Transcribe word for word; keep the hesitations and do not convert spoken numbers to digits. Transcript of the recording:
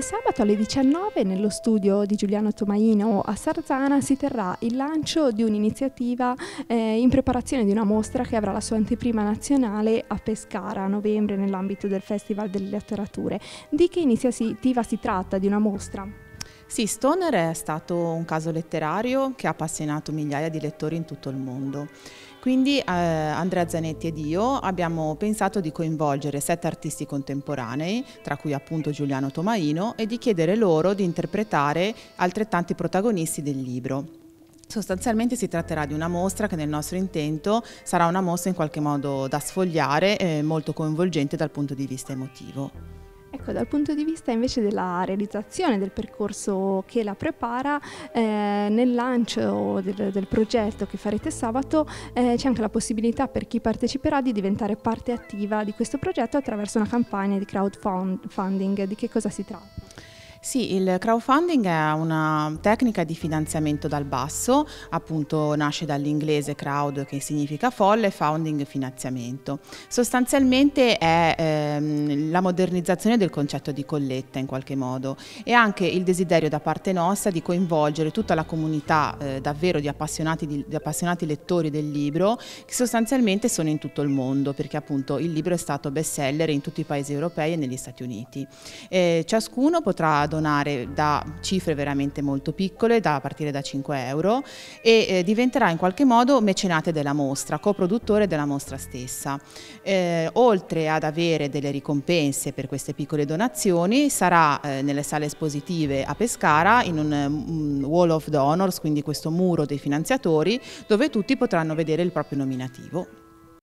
sabato alle diciannove nello studio di Giuliano Tomaino a Sarzana si terrà il lancio di un'iniziativa eh, in preparazione di una mostra che avrà la sua anteprima nazionale a Pescara a novembre nell'ambito del Festival delle Letterature. Di che iniziativa si tratta? Di una mostra? Sì, Stoner è stato un caso letterario che ha appassionato migliaia di lettori in tutto il mondo. Quindi eh, Andrea Zanetti ed io abbiamo pensato di coinvolgere sette artisti contemporanei, tra cui appunto Giuliano Tomaino, e di chiedere loro di interpretare altrettanti protagonisti del libro. Sostanzialmente si tratterà di una mostra che nel nostro intento sarà una mostra in qualche modo da sfogliare e molto coinvolgente dal punto di vista emotivo. Ecco, dal punto di vista invece della realizzazione del percorso che la prepara, eh, nel lancio del, del progetto che farete sabato eh, c'è anche la possibilità per chi parteciperà di diventare parte attiva di questo progetto attraverso una campagna di crowdfunding. Di che cosa si tratta? Sì, il crowdfunding è una tecnica di finanziamento dal basso, appunto nasce dall'inglese crowd che significa folle, funding finanziamento. Sostanzialmente è ehm, la modernizzazione del concetto di colletta in qualche modo e anche il desiderio da parte nostra di coinvolgere tutta la comunità eh, davvero di appassionati, di, di appassionati lettori del libro che sostanzialmente sono in tutto il mondo perché appunto il libro è stato bestseller in tutti i paesi europei e negli Stati Uniti. E ciascuno potrà donare da cifre veramente molto piccole, da, a partire da cinque euro, e eh, diventerà in qualche modo mecenate della mostra, coproduttore della mostra stessa. Eh, oltre ad avere delle ricompense per queste piccole donazioni, sarà eh, nelle sale espositive a Pescara in un um, Wall of Donors, quindi questo muro dei finanziatori, dove tutti potranno vedere il proprio nominativo.